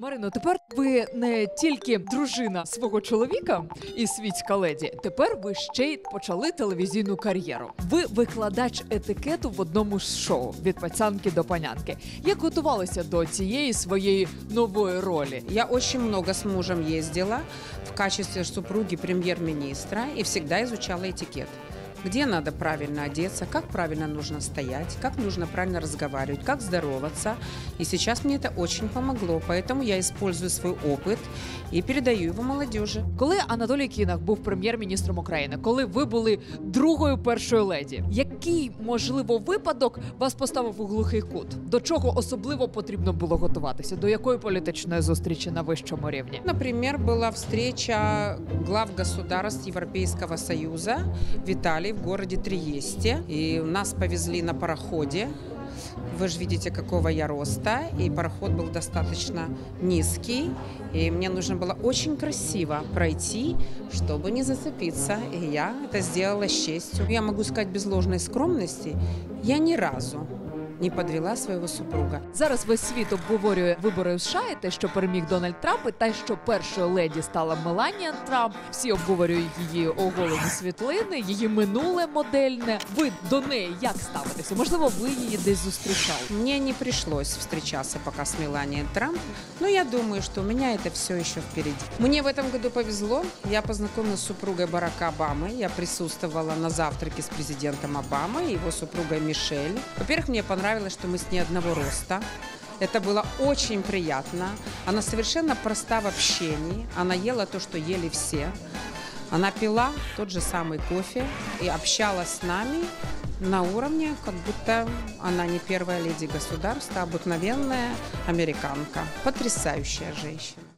Марино, тепер ви не тільки дружина свого чоловіка і світська леді, тепер ви ще й почали телевізійну кар'єру. Ви викладач етикету в одному з шоу «Від пацанки до панянки». Як готувалися до цієї своєї нової ролі? Я очень много с мужем ездила в качестве супруги премьер-министра и всегда изучала этикет. Где надо правильно одеться, как правильно нужно стоять, как нужно правильно разговаривать, как здороваться. И сейчас мне это очень помогло, поэтому я использую свой опыт и передаю его молодежи. Коли Анатолій Кінах був прем'єр-міністром України, коли ви були другою першою леді, який, можливо, випадок вас поставив у глухий кут? До чого особливо потрібно було готуватися? До якої політичної зустрічі на вищому рівні? Например, была встреча глав государств Европейского Союза в Италии, в городе Триесте. И нас повезли на пароходе. Вы же видите, какого я роста. И пароход был достаточно низкий. И мне нужно было очень красиво пройти, чтобы не зацепиться. И я это сделала с честью. Я могу сказать без ложной скромности, я ни разу не подвела свого супруга. Зараз весь світ обговорює вибори в США, і те, що переміг Дональд Трамп, і те, що першою леді стала Меланія Трамп. Всі обговорюють її оголені світлини, її минуле модельне. Ви до неї як ставитеся? Можливо, ви її десь зустрічали? Мне не пришлось встречаться пока с Меланией Трамп, но я думаю, что у меня это все еще впереди. Мне в этом году повезло. Я познакомилась с супругой Барака Обамы. Я присутствовала на завтраке с президентом Обамой и его супругой Мишель. Во-первых, мне понравилось, что мы с ней одного роста. Это было очень приятно. Она совершенно проста в общении. Она ела то, что ели все. Она пила тот же самый кофе и общалась с нами на уровне, как будто она не первая леди государства, а обыкновенная американка. Потрясающая женщина.